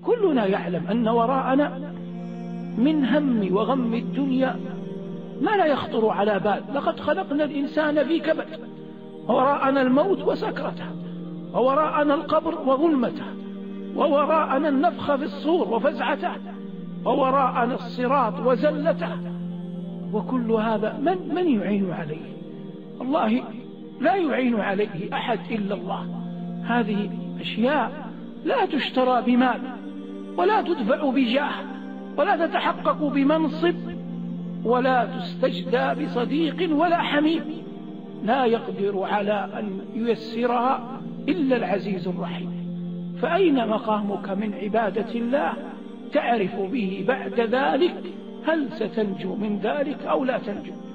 كلنا يعلم أن وراءنا من هم وغم الدنيا ما لا يخطر على بال. لقد خلقنا الإنسان في كبد، ووراءنا الموت وسكرته، ووراءنا القبر وظلمته، ووراءنا النفخ في الصور وفزعته، ووراءنا الصراط وزلته. وكل هذا من يعين عليه؟ الله لا يعين عليه أحد إلا الله. هذه أشياء لا تشترى بمال، ولا تدفع بجاه، ولا تتحقق بمنصب، ولا تستجدى بصديق ولا حميم. لا يقدر على أن ييسرها إلا العزيز الرحيم. فأين مقامك من عبادة الله تعرف به بعد ذلك هل ستنجو من ذلك أو لا تنجو؟